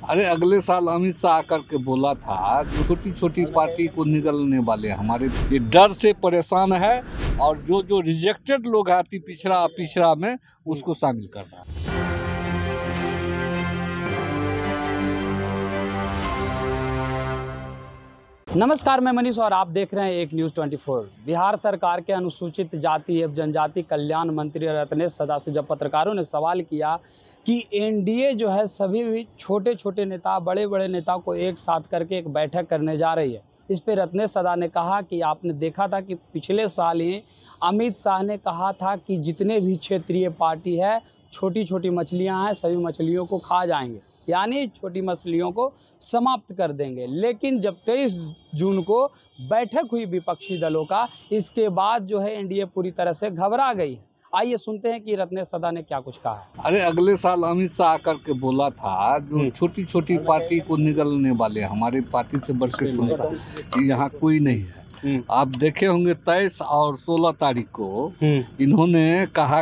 अरे अगले साल अमित शाह आकर के बोला था छोटी छोटी पार्टी को निगलने वाले हमारे ये डर से परेशान है और जो रिजेक्टेड लोग हैं अति पिछड़ा में उसको शामिल कर रहा है। नमस्कार, मैं मनीष और आप देख रहे हैं एक न्यूज़ 24। बिहार सरकार के अनुसूचित जाति एवं जनजाति कल्याण मंत्री रत्नेश सदा से जब पत्रकारों ने सवाल किया कि एनडीए जो है सभी भी छोटे छोटे नेता बड़े बड़े नेताओं को एक साथ करके एक बैठक करने जा रही है, इस पे रत्नेश सदा ने कहा कि आपने देखा था कि पिछले साल ही अमित शाह ने कहा था कि जितने भी क्षेत्रीय पार्टी है छोटी छोटी मछलियाँ हैं सभी मछलियों को खा जाएंगे, यानी छोटी मछलियों को समाप्त कर देंगे। लेकिन जब 23 जून को बैठक हुई विपक्षी दलों का, इसके बाद जो है एनडीए पूरी तरह से घबरा गई है। आइए सुनते हैं कि रत्नेश सदा ने क्या कुछ कहा है। अरे अगले साल अमित शाह आकर के बोला था जो छोटी छोटी पार्टी को निगलने वाले हमारी पार्टी से बढ़ के संसद यहाँ कोई नहीं है। आप देखे होंगे 23 और 16 तारीख को इन्होंने कहा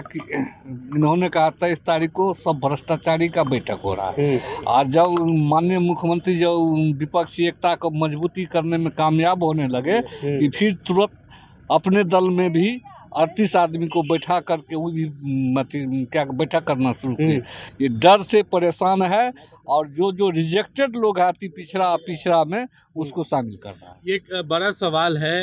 23 तारीख को सब भ्रष्टाचारी का बैठक हो रहा है। और जब माननीय मुख्यमंत्री जो विपक्षी एकता को मजबूती करने में कामयाब होने लगे कि फिर तुरंत अपने दल में भी 38 आदमी को बैठा करके वो भी बैठक करना शुरू किए। ये डर से परेशान है और जो रिजेक्टेड लोग हैं अति पिछड़ा में उसको शामिल कर रहा है। एक बड़ा सवाल है,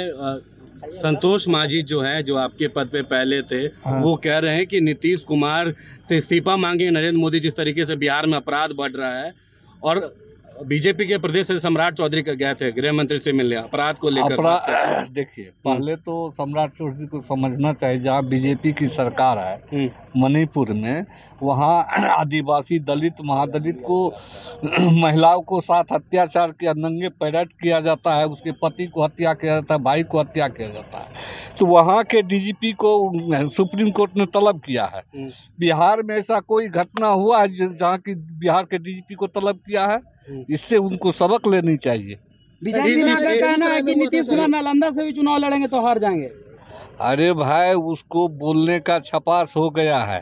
संतोष मांझी जो है जो आपके पद पे पहले थे, वो कह रहे हैं कि नीतीश कुमार से इस्तीफा मांगे नरेंद्र मोदी। जिस तरीके से बिहार में अपराध बढ़ रहा है और बीजेपी के प्रदेश से सम्राट चौधरी का गए थे गृह मंत्री से मिलने अपराध को लेकर। देखिए, पहले तो सम्राट चौधरी को समझना चाहिए, जहाँ बीजेपी की सरकार है मणिपुर में, वहाँ आदिवासी दलित महादलित को महिलाओं को साथ अत्याचार किया, नंगे पैरेड किया जाता है, उसके पति को हत्या किया जाता है, भाई को हत्या किया जाता है। तो वहाँ के डीजीपी को सुप्रीम कोर्ट ने तलब किया है। बिहार में ऐसा कोई घटना हुआ है जहाँ की बिहार के डीजीपी को तलब किया है? इससे उनको सबक लेनी चाहिए। बीजेपी का कहना है कि नीतीश कुमार नालंदा से भी चुनाव लड़ेंगे तो हार जाएंगे। अरे भाई, उसको बोलने का छपास हो गया है,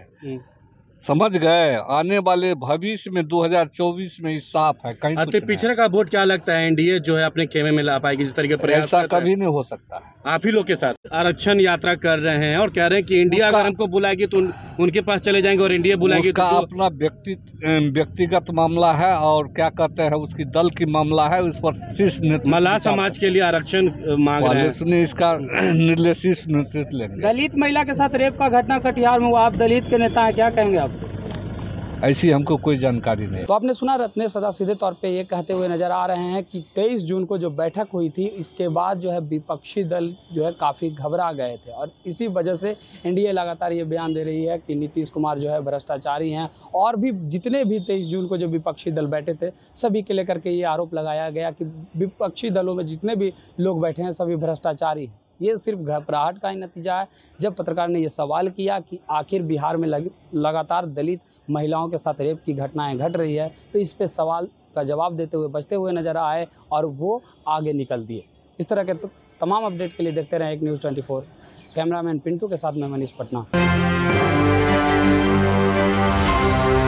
समझ गए। आने वाले भविष्य में 2024 में साफ है कहीं अति पिछड़ा का वोट क्या लगता है एनडीए जो है अपने खेमे में ला पाएगी? जिस तरीके प्रयास ऐसा कभी नहीं हो सकता। आप ही लोग के साथ आरक्षण यात्रा कर रहे हैं और कह रहे हैं कि इंडिया अगर हमको बुलाएगी तो उनके पास चले जाएंगे और इंडिया बुलाएगी तो अपना व्यक्तिगत मामला है और क्या कहते हैं उसकी दल की मामला है, उस पर शीर्ष नेतृत्व मल्लाह समाज के लिए आरक्षण मांग रहे हैं। सुनिए, इसका निर्णय शीर्ष नेतृत्व लेंगे। दलित महिला के साथ रेप का घटना कटिहार में हुआ, आप दलित के नेता हैं, क्या कहेंगे आप? ऐसी हमको कोई जानकारी नहीं। तो आपने सुना, रत्नेश सदा सीधे तौर पे ये कहते हुए नजर आ रहे हैं कि 23 जून को जो बैठक हुई थी, इसके बाद जो है विपक्षी दल जो है काफ़ी घबरा गए थे और इसी वजह से एनडीए लगातार ये बयान दे रही है कि नीतीश कुमार जो है भ्रष्टाचारी हैं। और भी जितने भी 23 जून को जो विपक्षी दल बैठे थे सभी के लेकर के ये आरोप लगाया गया कि विपक्षी दलों में जितने भी लोग बैठे हैं सभी भ्रष्टाचारी हैं। ये सिर्फ घबराहट का ही नतीजा है। जब पत्रकार ने ये सवाल किया कि आखिर बिहार में लगातार दलित महिलाओं के साथ रेप की घटनाएं घट रही है, तो इस पे सवाल का जवाब देते हुए बचते हुए नजर आए और वो आगे निकल दिए। इस तरह के तमाम अपडेट के लिए देखते रहें एक न्यूज़ 24। कैमरामैन पिंटू के साथ मैं मनीष पटना।